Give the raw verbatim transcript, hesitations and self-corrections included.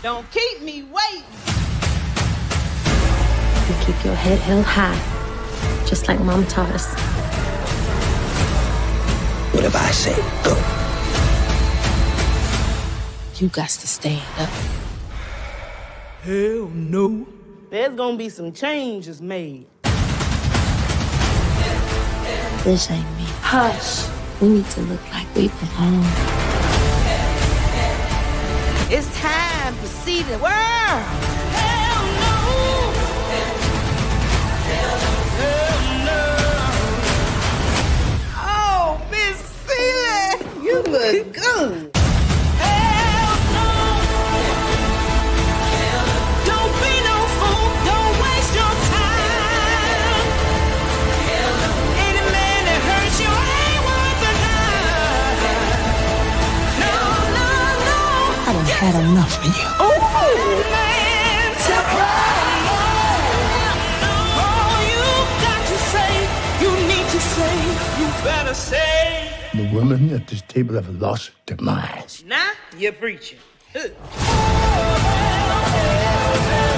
Don't keep me waiting. You keep your head held high, just like Mom taught us. Whatever I say, go. You got to stand up. Hell no. There's gonna be some changes made. This ain't me. Hush. We need to look like we belong. It's time to see the world. Hell no. Hell no. Oh, Miss Celie, you look good. Hell no. Don't be no fool. Don't waste your time. Any man that hurts you ain't worth a dime. No, no, no. I done had enough of you. Oh, man, to all you got to say, you need to say, you better say. The women at this table have lost their minds. Now you're preaching. Ugh.